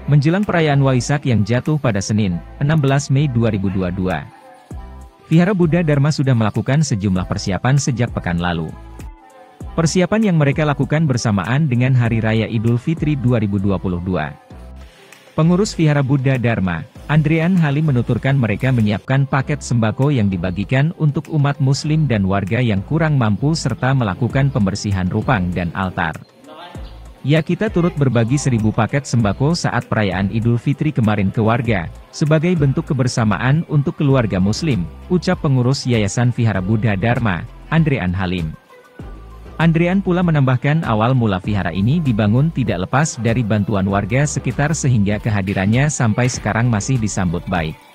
Menjelang perayaan Waisak yang jatuh pada Senin, 16 Mei 2022. Vihara Buddha Dharma sudah melakukan sejumlah persiapan sejak pekan lalu. Persiapan yang mereka lakukan bersamaan dengan Hari Raya Idul Fitri 2022. Pengurus Vihara Buddha Dharma, Andrian Halim menuturkan mereka menyiapkan paket sembako yang dibagikan untuk umat muslim dan warga yang kurang mampu serta melakukan pembersihan rupang dan altar. Ya, kita turut berbagi 1000 paket sembako saat perayaan Idul Fitri kemarin ke warga, sebagai bentuk kebersamaan untuk keluarga muslim, ucap pengurus Yayasan Vihara Buddha Dharma, Andrian Halim. Andrian pula menambahkan awal mula vihara ini dibangun tidak lepas dari bantuan warga sekitar sehingga kehadirannya sampai sekarang masih disambut baik.